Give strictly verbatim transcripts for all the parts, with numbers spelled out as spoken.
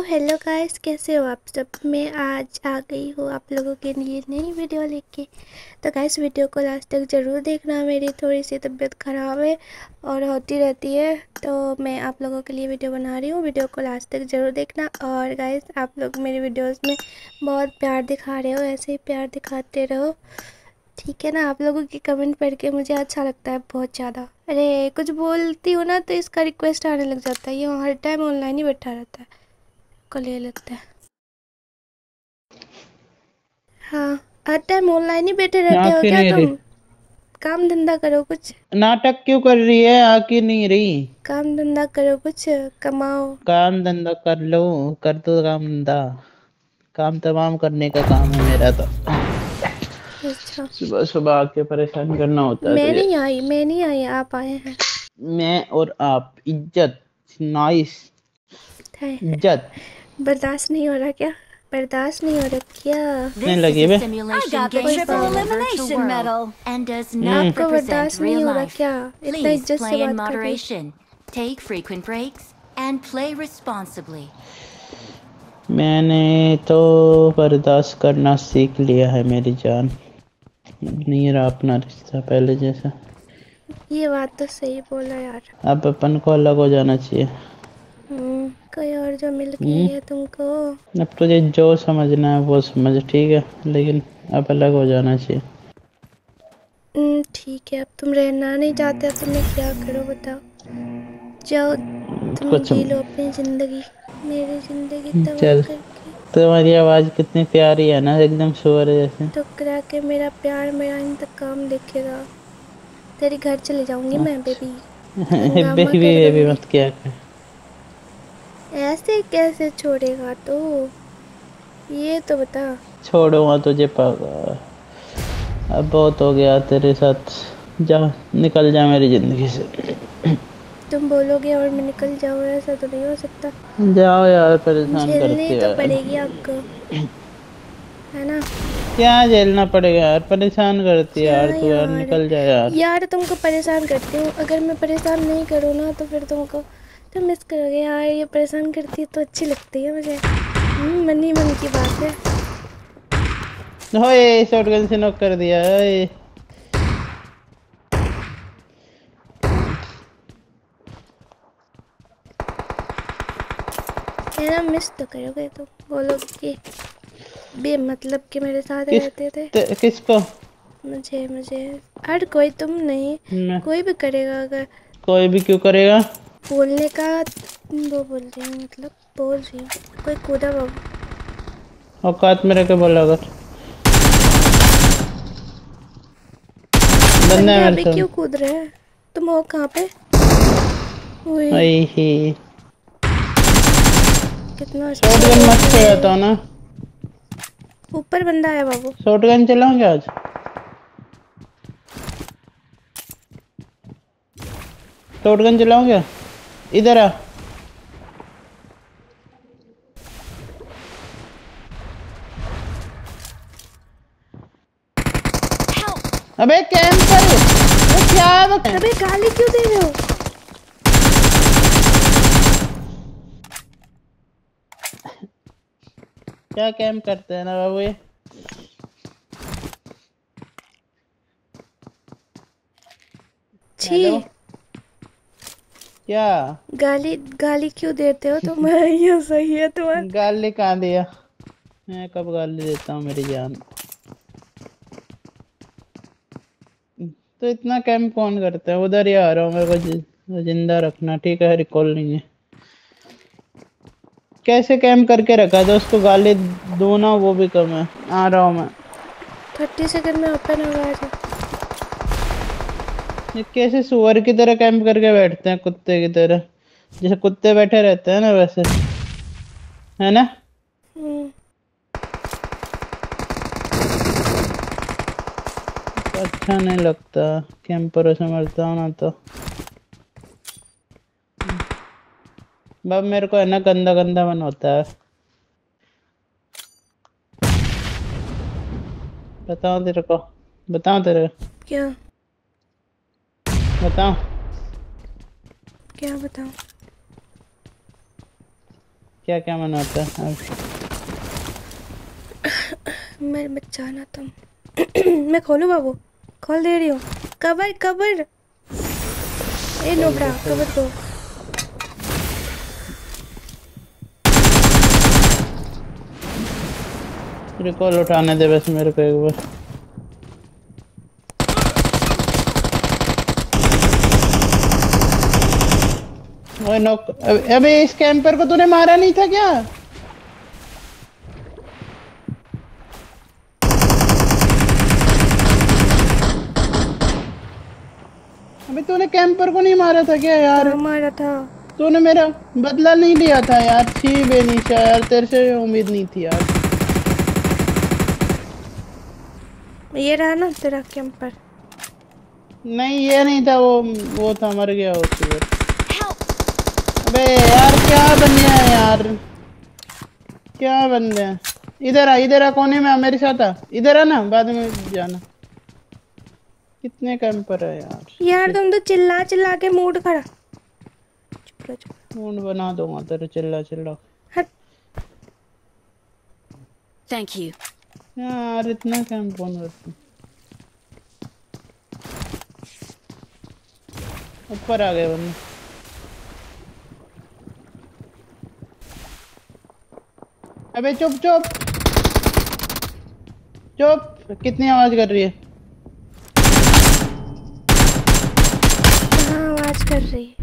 Hello guys, कैसे हो आप सब। मैं आज आ गई हूँ आप लोगों के लिए नई वीडियो लेके। तो गाइस वीडियो को लास्ट तक ज़रूर देखना। मेरी थोड़ी सी तबीयत ख़राब है और होती रहती है, तो मैं आप लोगों के लिए वीडियो बना रही हूँ। वीडियो को लास्ट तक ज़रूर देखना। और गाइस आप लोग मेरी वीडियोस में बहुत प्यार दिखा रहे हो, ऐसे ही प्यार दिखाते रहो, ठीक है ना। आप लोगों की कमेंट पढ़ के मुझे अच्छा लगता है बहुत ज़्यादा। अरे कुछ बोलती हूँ ना तो इसका रिक्वेस्ट आने लग जाता है। ये हर टाइम ऑनलाइन ही बैठा रहता है, को ले लेते हैं। हाँ, हर टाइम ऑनलाइन ही बैठे रहते आ हो क्यों क्या नहीं तुम। रही? काम धंधा करो कुछ। नाटक क्यों कर रही है? आ क्यों नहीं रही? काम धंधा करो कुछ, कमाओ। काम धंधा कर लो, कर दो काम धंधा। काम तमाम करने का काम है मेरा तो। अच्छा, सुबह सुबह आके परेशान करना होता है मैं तुझे। नहीं आई, मैं नहीं आई, आप आए हैं। मैं और आप, इज्जत, नाइस, है, इज्जत। बर्दाश्त नहीं हो रहा क्या? बर्दाश्त नहीं हो रहा क्या? नहीं This is लगी a bay. simulation got the game triple set in a virtual elimination world medal. and does hmm not आपको represent बर्दाश्त real नहीं हो रहा life. क्या? इतना Please इज्जत से play in बात कर रही। moderation, take frequent breaks, and play responsibly. मैंने तो बर्दाश्त करना सीख लिया है मेरी जान। नहीं रहा अपना रिश्ता पहले जैसा। ये बात तो सही बोला यार। अब अपन को अलग हो जाना चाहिए। हम्म, कोई और जो मिल गई हम्म है तुमको। अब तुझे जो समझना है वो समझ, ठीक है, लेकिन अब अलग हो जाना चाहिए। हम्म, ठीक है। अब तुम रहना नहीं चाहते तो मैं क्या करूँ बताओ। जाओ, तुम कुछ जी लो अपनी ज़िंदगी, मेरी ज़िंदगी तबाह चल, करके। तुम्हारी आवाज कितनी प्यारी है ना, एकदम सुअर जैसे। ठुकरा के मेरा प्यार मेरा इंतकाम देखेगा। तेरे घर चले जाऊंगी मैं बेबी, हिब्बे हंगामा भी कर बेबी दूंगी। मत किया कर। ऐसे कैसे छोड़ेगा तो, ये तो बता। छोड़ूंगा तुझे पागल। अब बहुत हो गया तेरे साथ। जा, निकल जा मेरी जिंदगी से। तुम बोलोगे और मैं निकल जाऊँ, ऐसा तो नहीं हो सकता। जाओ यार, परेशान झेलनी करती है तो यार। पड़ेगी आपको, है ना। क्या झेलना पड़ेगा यार, परेशान करती है क्या यार तू, यार यार, निकल जा यार। यार तुमको परेशान करती हूँ। अगर मैं परेशान नहीं करूँ ना तो फिर तुमको तुम मिस करोगे यार। ये परेशान करती है तो अच्छी लगती है मुझे। हम्म, मन ही मन की बात है। ओए शॉटगन से नॉक कर दिया। ओए है ना, मिस तो करोगे तुम। बोलोगे कि बेमतलब के मेरे साथ किस रहते थे। ते, किसको? मुझे मुझे हर कोई, तुम नहीं, मैं कोई भी करेगा अगर। कोई भी क्यों करेगा? बोलने का वो बोल रही हूँ, मतलब बोल रही हूँ। कोई कूदा बाबू। औकात में रह के बोला कर। बंदा बंदे है मेरे अभी साथ। क्यों कूद रहे हैं? तुम हो कहाँ पे? हुई, आई ही। कितना अच्छा शॉटगन बोल मत रहे खेलता हो। ना। ऊपर बंदा है बाबू। शॉटगन चलाऊंगे आज। शॉटगन चलाऊंगे। इधर आ। अबे कैंपर, वो क्या बता? अबे गाली क्यों दे रहे हो? क्या कैंप करते हैं ना बाबू ये। छी, हेलो, क्या? गाली गाली क्यों देते हो तुम? ये सही है तुम्हारा। गाली कहाँ दिया? मैं कब गाली देता हूँ मेरी जान? तो इतना कैंप कौन करता है? उधर ही आ रहा हूँ, मेरे को जि- जिंदा रखना, ठीक है? रिकॉल नहीं है। कैसे कैंप करके रखा है? उसको गाली दो ना, वो भी कम है। आ रहा हूँ मैं। थर्टी सेकंड में ओपन होगा आज। ये कैसे सुअर की तरह कैंप करके बैठते हैं, कुत्ते की तरह, जैसे कुत्ते बैठे रहते हैं ना वैसे, है ना? हम्म, अच्छा नहीं लगता कैंपरों से मरता हूँ ना तो। बब मेरे को है ना, गंदा गंदा मन होता है। बताओ तेरे को, बताओ तेरे को, क्या बताओ। क्या बताऊँ? क्या क्या मन होता है? मेरे बचाना तुम। मैं खोलूं बाबू? खोल दे रही हूँ। Cover cover. ए नोबड़ा कवर दो। रिकॉल उठाने दे बस मेरे को एक बार। ओए नॉक। अबे इस कैंपर को तूने मारा नहीं था क्या? अबे तूने कैंपर को नहीं मारा था क्या यार? मारा था। तूने मेरा बदला नहीं लिया था यार। छी बेनिशा यार, तेरे से उम्मीद नहीं थी यार। ये रहा ना तेरा कैंपर। नहीं ये नहीं था, वो वो था, मर गया वो सुअर। अबे यार क्या बन गया है यार, क्या बन गया? इधर आ, इधर आ, कोने में आ, मेरे साथ आ। इधर आ ना, बाद में जाना। कितने कैंपर है यार। यार तुम तो चिल्ला चिल्ला के मूड खड़ा। चुप रहो, चुप मूड बना दूंगा तेरे चिल्ला चिल्ला। हट। Thank you. यार इतना कैंप कौन करता? ऊपर आ गए बंदे। अबे चुप चुप चुप, कितनी आवाज कर रही है? कहाँ आवाज कर रही है?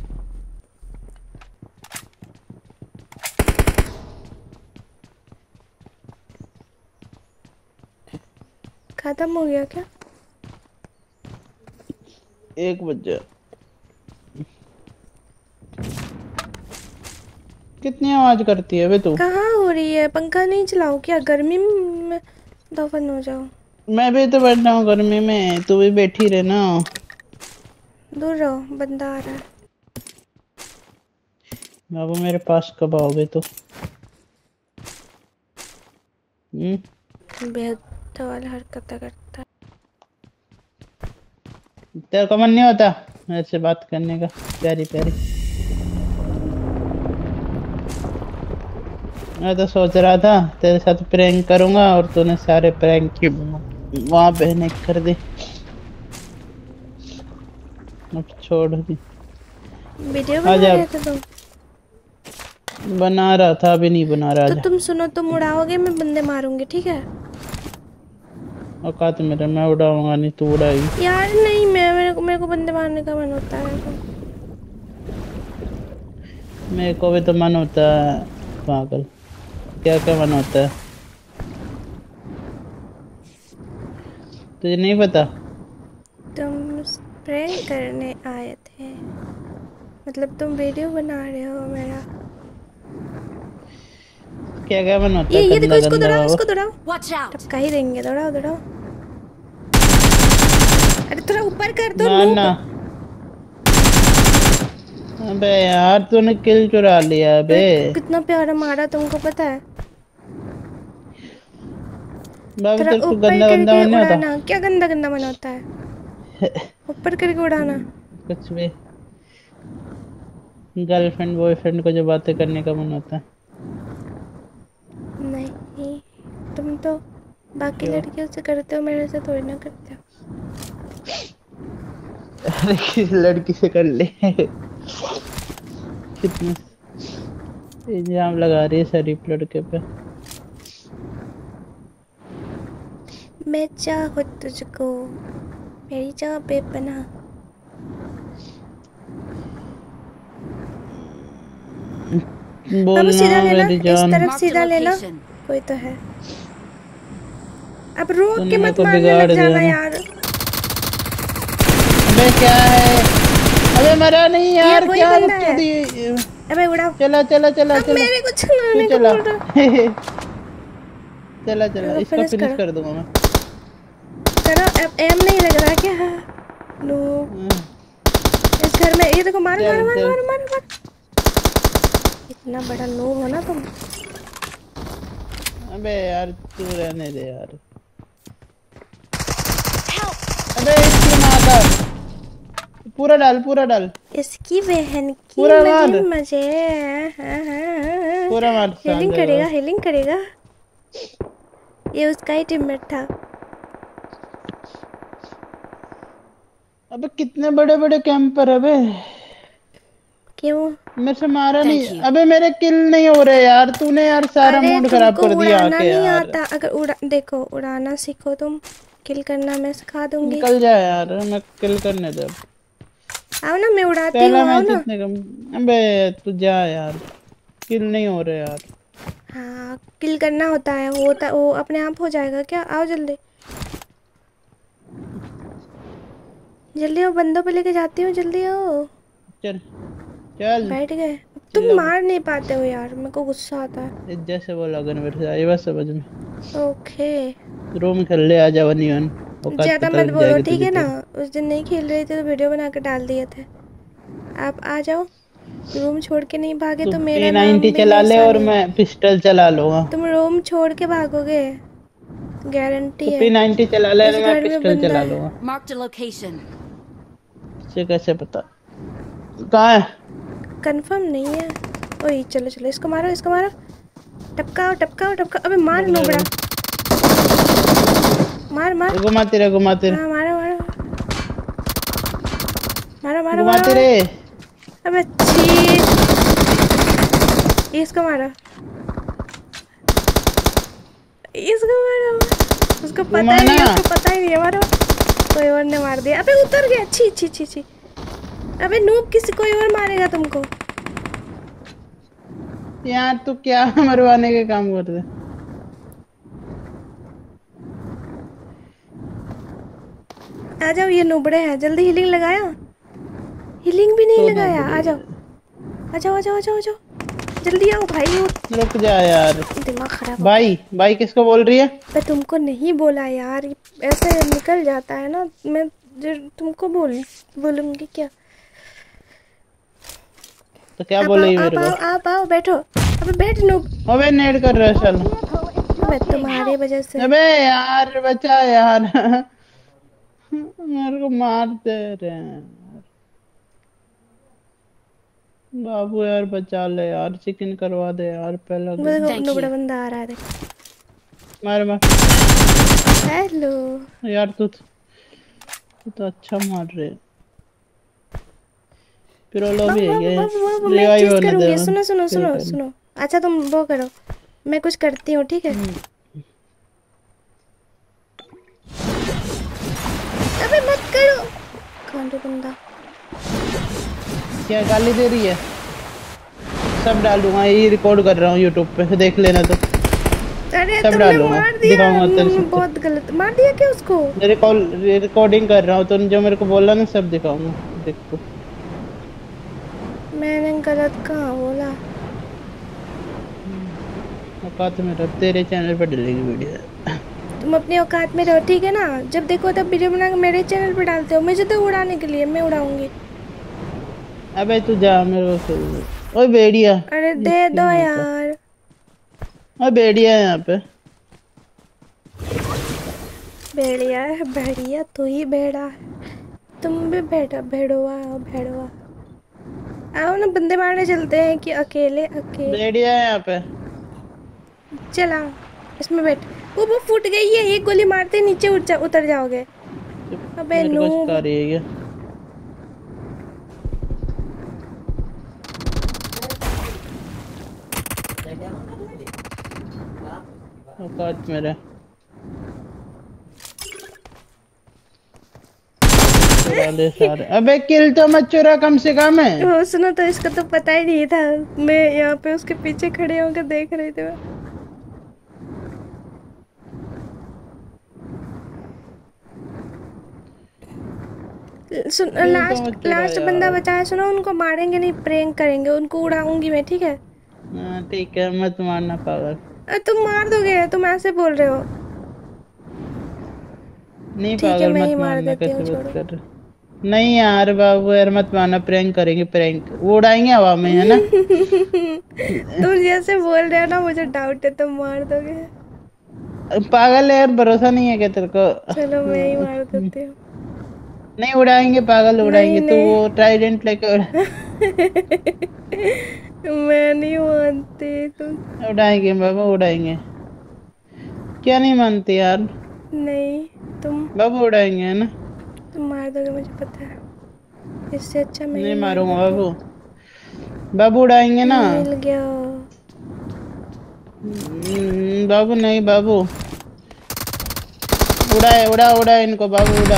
खत्म हो गया क्या? एक बजे। कितनी आवाज करती है बे तू? कहाँ हो रही है? पंखा नहीं चलाओ क्या? गर्मी में दफन हो जाओ। मैं भी तो बैठा हूँ गर्मी में, तू भी बैठी रहे ना। दूर रहो, बंदा आ रहा है। बाबू मेरे पास कब आओगे तो? हम्म बेहद वाला हरकत करता है। तेरे को मन नहीं होता मेरे से बात करने का? प्यारी प्यारी। मैं तो सोच रहा था तेरे साथ प्रैंक करूंगा और तूने सारे प्रैंक की वहां बहने कर दी। अब छोड़ दी। वीडियो बना रहे थे तुम? बना रहा था, अभी नहीं बना रहा। तो तुम सुनो, तुम उड़ाओगे, मैं बंदे मारूंगी, ठीक है? औकात मेरा, मैं उड़ाऊंगा नहीं, तू उड़ाएगी। यार नहीं, मैं मेरे को मेरे को बंदे मारने का मन होता है। तो मेरे को भी तो मन होता है पागल। क्या क्या मन होता है तुझे नहीं पता? तुम प्रैंक करने आए थे, मतलब तुम वीडियो बना रहे हो मेरा। क्या क्या मन होता ये है? ये देखो, इसको दौड़ाओ, इसको दौड़ाओ। Watch out! टपका ही देंगे। दौड़ाओ दौड़ाओ। अरे थोड़ा ऊपर कर दो ना ना। अबे यार तूने किल चुरा लिया बे। कितना प्यारा मारा, तुमको पता है? बाबू थोड़ा तेरे को ऊपर गंदा गंदा करके मन होता? उड़ाना। क्या गंदा गंदा मन होता है? ऊपर करके उड़ाना। कुछ भी। गर्लफ्रेंड बॉयफ्रेंड को जो बातें करने का मन होता है। नहीं, तुम तो बाकी लड़कियों से करते हो, मेरे से थोड़ी ना करते हो। अरे किस लड़की से कर ले। कितने इल्जाम लगा रही है शरीफ लड़के पे। मैं चाहूँ तुझको, मेरी चाह बेपनाह। बाबू सीधा लेना, इस तरफ Marked a सीधा लेना। location. कोई तो है। अब रोक तूने के मेरे मत को मारने बिगाड़ लग दिया जाना ना। यार। अबे क्या है? अबे मरा नहीं यार, ये वही क्या बंदा है। बकचोदी। अबे उड़ाओ। चला चला चला अब चला। मेरे को चलाने तू को चला। बोल रहा। चला चला, चलो, इसको finish फिनिश करो। कर दूंगा मैं। करो। अब एम नहीं लग रहा क्या? नो, इस घर में ये देखो। मारो चल, मारो मारो चल। मारो मारो मारो। इतना बड़ा नो हो ना तुम। अबे यार तू रहने दे यार। अबे इसकी माँ का पूरा डाल, पूरा डाल। इसकी बहन की पूरा मजे मार। मजे। हाँ, हाँ, हाँ, हाँ। पूरा मार हीलिंग करेगा हीलिंग करेगा। ये उसका ही टीममेट था। अबे कितने बड़े बड़े कैंपर है बे। क्यों? मेरे से मारा Thank नहीं। you. अबे मेरे किल नहीं हो रहे यार। तूने यार सारा अरे मूड खराब तुमको कर दिया उड़ाना आके नहीं यार। आता। अगर उड़ा देखो उड़ाना सीखो तुम, किल करना मैं सिखा दूंगी। निकल जा यार, मैं किल करने दे। आओ ना, मैं उड़ाती हूँ, पहला आओ मैच ना। इतने कम। अबे तू जा यार, किल नहीं हो रहे यार। हाँ किल करना होता है, होता वो अपने आप हो जाएगा क्या। आओ जल्दी जल्दी आओ, बंदों पे लेके जाती हूँ, जल्दी आओ। चल चल बैठ गए। तुम चिल्ला मार नहीं पाते हो यार, मेरे को गुस्सा आता है। मत। जैसे बोला अगर मेरे से आई बस समझ में। ओके रूम खेल ले, आ जा वन वन। औकात ज़्यादा पता मत लग बोलो जाएगी ठीक तुझे है ना। तो। उस दिन नहीं खेल रहे थे तो वीडियो बना के डाल दिए थे। आप आ जाओ, रूम छोड़ के नहीं भागे तू तो पी मेरा नाइनटी नाम भी चला ले निशा और नहीं। मैं पिस्टल चला लूंगा। तुम रूम छोड़ के भागोगे, गारंटी तू है। पी नाइनटी चला ले इस और मैं घर में पिस्टल बंदा चला है। लूंगा। Marked a location. तुझे कैसे पता कहाँ है? कंफर्म नहीं है। ओए चलो चलो, इसको मारो इसको मारो। टपकाओ टपकाओ टपकाओ। अबे मार रुक जा, नोबड़ा, रुक। मार मार। घुमाती रहे घुमाती रहे हाँ मारो मारो मारो मारो मारो घुमाती मारो। रहे। अबे छी, इसको मारो इसको मारो। उसको पता ही घुमाना। नहीं है, उसको पता ही नहीं है। मारो। कोई और ने मार दिया। अबे उतर गया। छी छी छी छी। अबे नूब, किसी कोई और मारेगा तुमको। यार तू क्या मरवाने के काम कर रहे? आ जाओ, ये नुबड़े हैं। जल्दी हीलिंग लगाया, हीलिंग भी नहीं तो लगाया। आ जाओ आ जाओ आ जाओ आ जाओ आ जाओ, जल्दी आओ भाई। रुक जा यार। दिमाग खराब हो गया। भाई भाई किसको बोल रही है? मैं तुमको नहीं बोला यार, ऐसे निकल जाता है ना। मैं जो तुमको बोल बोलूंगी क्या। तो क्या आप आओ बोलेगी आप मेरे आओ को? आप आओ, बैठो। अबे बैठ नूब। अबे नेड कर रहा है चल। अबे तुम्हारे वजह से। अबे यार बचा यार। मेरे को मार दे रहे हैं बाबू यार, बचा ले यार, चिकन करवा दे यार पहला वो गेम। देखो Thank नुबड़ा you. बंदा आ रहा है, देख। मार मार हेलो। यार। तू तू तो अच्छा मार रहे है। फिर वो वो भी है वो ये वो वो वो मैं एक रिवाइव चीज होने दे। करूंगी। सुनो सुनो फिर सुनो कर। सुनो। अच्छा तुम वो करो, मैं कुछ करती हूँ, ठीक है। अबे मत करो। कांडो बंदा। क्या गाली दे रही है? सब डालूंगा, ये रिकॉर्ड कर रहा हूँ यूट्यूब पे, देख लेना तो। अरे सब तुमने डालूंगा, मार दिया। दिखाऊंगा तेरे तुमने सब। बहुत गलत मार दिया क्या उसको। रिकॉर्डिंग कर रहा हूँ तो जो मेरे को बोला ना सब दिखाऊंगा, देख तो। मैंने गलत कहाँ बोला। औकात में रह, तेरे चैनल पे डलेगी वीडियो। तुम अपनी औकात में रहो, ठीक है ना। जब देखो तब वीडियो बना के मेरे चैनल पे डालते हो। मुझे तो उड़ाने के लिए, मैं उड़ाऊंगी। अबे तू जा, मेरे को खेल दे। ओए बेड़िया। अरे दे दो यार। ओए बेड़िया है यहाँ पे। भेड़िया है, भेड़िया तू ही भेड़ा है। तुम भी भेड़ा भेड़वा हो, भेड़वा। आओ ना, बंदे मारने चलते हैं कि अकेले अकेले। बेड़िया है यहाँ पे। चला इसमें बैठ। वो वो फूट गई है, एक गोली मारते ही नीचे उतर उतर जाओगे। अबे मेरे को सिखा नूब। रही है क्या? औकात में रह। चुरा सारे। अबे किल तो मत चुरा कम से कम है। वो सुनो तो, इसको तो पता ही नहीं था। मैं यहाँ पे उसके पीछे खड़े होकर देख रही थी। मैं सुन, किल तो मत लास्ट चुरा लास्ट बंदा यार। बचा है। सुनो, उनको मारेंगे नहीं, प्रैंक करेंगे। उनको उड़ाऊंगी मैं, ठीक है। हाँ ठीक है, मत मारना पागल। अरे तुम मार दोगे, तुम ऐसे बोल रहे हो। नहीं ठीक है पागल, मैं ही मत मार मारना, देती हूँ, कैसे बात छोड़ो। कर रहे? नहीं यार बाबू यार, मत मारना। प्रैंक करेंगे, प्रैंक वो उड़ाएंगे हवा में, है ना। तुम जैसे बोल रहे हो ना, मुझे डाउट है तुम मार दोगे। पागल है यार, भरोसा नहीं है क्या तेरे को? चलो मैं ही मार देती हूँ। नहीं उड़ाएंगे पागल, नहीं उड़ाएंगे तो नहीं। वो ट्राइडेंट लेके उड़ा। मैं नहीं मानती तुम। उड़ाएंगे बाबू उड़ाएंगे। क्या नहीं मानते यार? नहीं तुम बाबू उड़ाएंगे है ना? तुम मार दोगे मुझे पता है, इससे अच्छा मैं ही नहीं मार मारूंगा देती। बाबू। बाबू उड़ाएंगे ना? मिल गया। हम्म, बाबू नहीं बाबू। उड़ाए उड़ा उड़ा इनको बाबू उड़ा।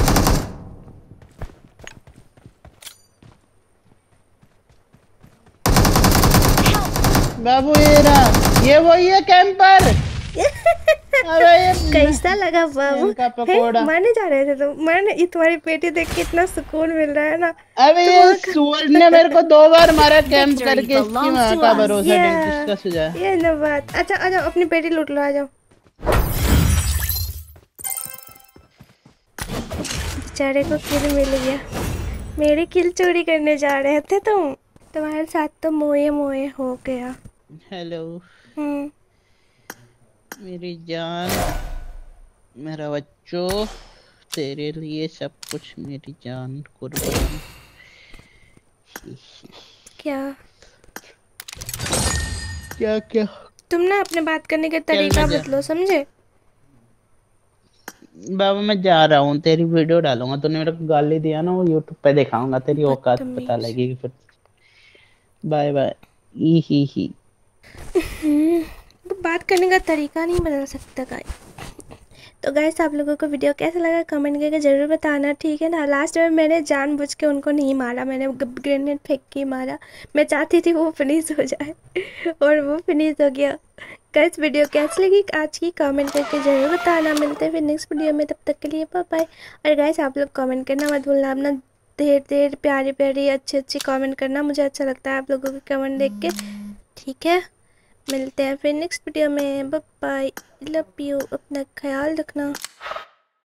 बाबू ये रहा, ये वही है कैंपर। अबे ये कैसा लगा बाबू? इनका है पकोड़ा। मारने जा रहे थे तुम? मैंने ये तुम्हारी पेटी देख के इतना सुकून मिल रहा है ना। अबे तुम ये वहाँ का- सुअर ने मेरे को दो बार मारा कैंप Victory करके। इसकी belongs माँ to का us. भरोसा नहीं, ये किसका सुझा। ये ना बात। अच्छा आ जाओ, अपनी पेटी लूट लो, आ जाओ। बेचारे को किल मिल गया। मेरी किल चोरी करने जा रहे थे तुम। तुम्हारे साथ तो मोए मोए हो गया। हेलो हम्म। मेरी जान, मेरा बच्चों, तेरे लिए सब कुछ मेरी जान कुर्बान। क्या क्या क्या तुम ना अपने बात करने का चल तरीका मैं जा बदलो, समझे? बाबा, मैं जा रहा हूँ। तेरी वीडियो डालूंगा। तूने मेरे को गाली दिया ना, वो यूट्यूब पे दिखाऊंगा। तेरी औकात पता बदतमीज। लगेगी फिर। Bye bye. ई ही ही। वो बात करने का तरीका नहीं बदल सकता गाइस। तो गाइस आप लोगों को वीडियो कैसा लगा कमेंट करके ज़रूर बताना, ठीक है ना। लास्ट में मैंने जानबूझ के उनको नहीं मारा, मैंने ग्रेनेड फेंक के मारा। मैं चाहती थी वो फिनिश हो जाए और वो फिनिश हो गया। गाइस वीडियो कैसी लगी आज की कमेंट करके ज़रूर बताना। मिलते हैं फिर नेक्स्ट वीडियो में, तब तक के लिए बाय बाय। और गाइस आप लोग कमेंट करना मत भूलना, अपना ढेर ढेर प्यारी प्यारी अच्छी अच्छी कमेंट करना। मुझे अच्छा लगता है आप लोगों के कमेंट देख के, ठीक है। मिलते हैं फिर नेक्स्ट वीडियो में, बाय बाय। लव यू, अपना ख्याल रखना।